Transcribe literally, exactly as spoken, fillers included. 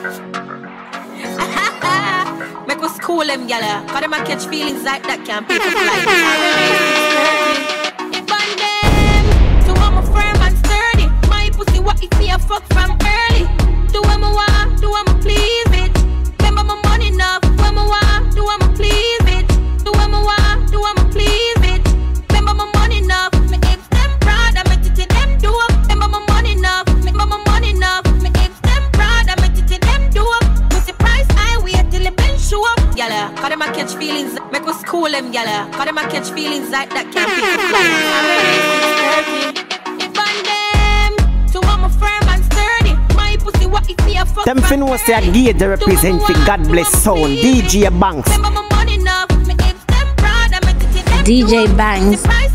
Make us cool them, gyal. Cause them a catch feelings like that can't pick up like. Bun them. So I'm a firm and sturdy. My pussy what if me a fuck from early. Do what I want, do what I please it. Remember my money enough. When I want, do what I please it. Do what I want, do what I please it. Remember my money enough. Me apes them proud, I make it them do up. Remember my money enough. Remember my money enough. Me apes them proud, I make it them do up. Pussy price I wait till it been show up. Gyal, cause them a catch feelings. Make us cool them, gyal. Cause them a catch feelings like that can't pick up like. Bun them. So I'm a firm and sturdy. My pussy what if me a fuck. Them fin was say gay to represent for God bless sound. D J Banks. Remember my money enough. Me apes them proud, I make it them D J Banks.